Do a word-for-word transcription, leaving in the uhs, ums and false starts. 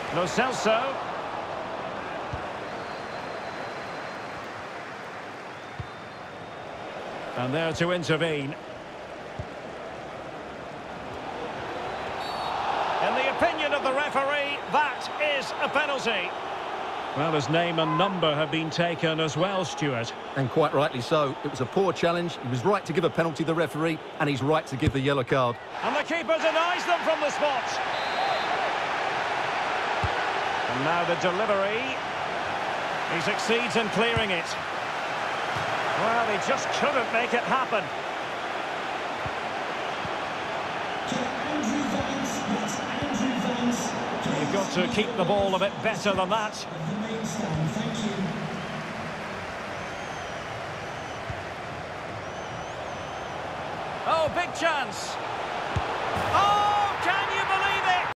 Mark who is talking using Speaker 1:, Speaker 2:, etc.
Speaker 1: Lo Celso. And there to intervene. In the opinion of the referee, that is a penalty. Well, his name and number have been taken as well, Stuart.
Speaker 2: And quite rightly so. It was a poor challenge. He was right to give a penalty to the referee, and he's right to give the yellow card.
Speaker 1: And the keeper denies them from the spot. And now the delivery. He succeeds in clearing it. Well, he just couldn't make it happen. You've got to keep the ball a bit better than that. Oh, big chance.